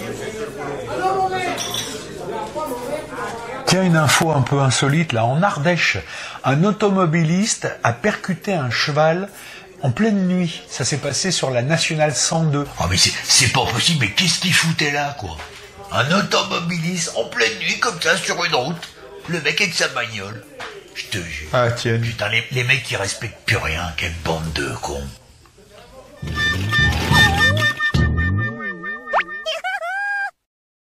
Tiens, une info un peu insolite, là, en Ardèche, un automobiliste a percuté un cheval en pleine nuit. Ça s'est passé sur la nationale 102. Ah mais c'est pas possible, mais qu'est-ce qu'il foutait là, quoi? Un automobiliste en pleine nuit comme ça sur une route. Le mec avec sa bagnole. Je te jure. Ah tiens. Putain, les mecs qui respectent plus rien, quelle bande de cons.